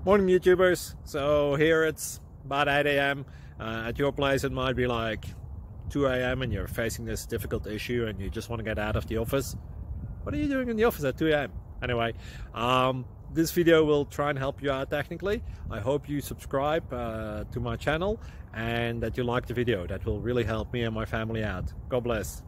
Morning YouTubers. So here it's about 8 a.m. At your place it might be like 2 a.m. and you're facing this difficult issue and you just want to get out of the office. What are you doing in the office at 2 a.m.? Anyway, this video will try and help you out technically. I hope you subscribe to my channel and that you like the video. That will really help me and my family out. God bless.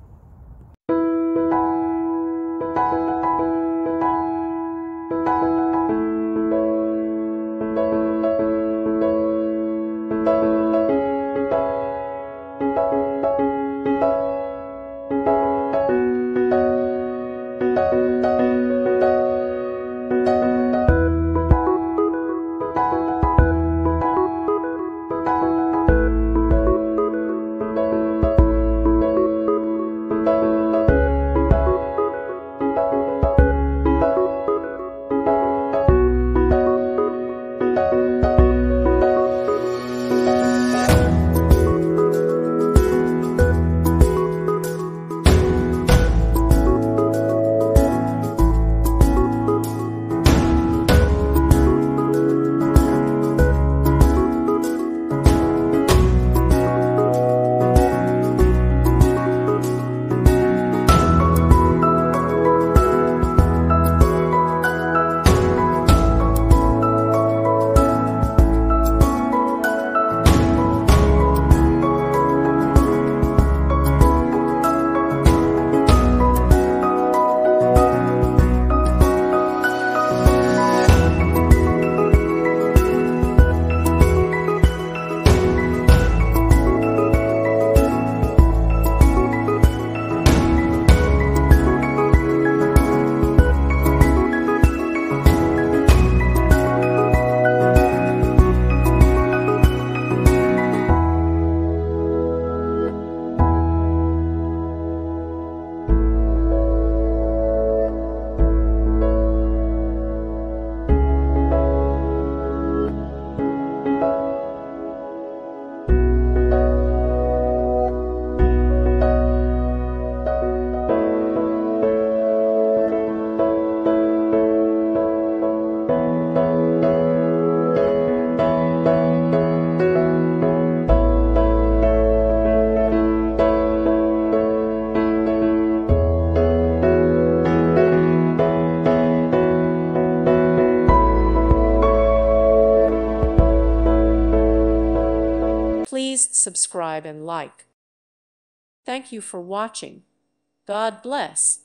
Please subscribe and like. Thank you for watching. God bless.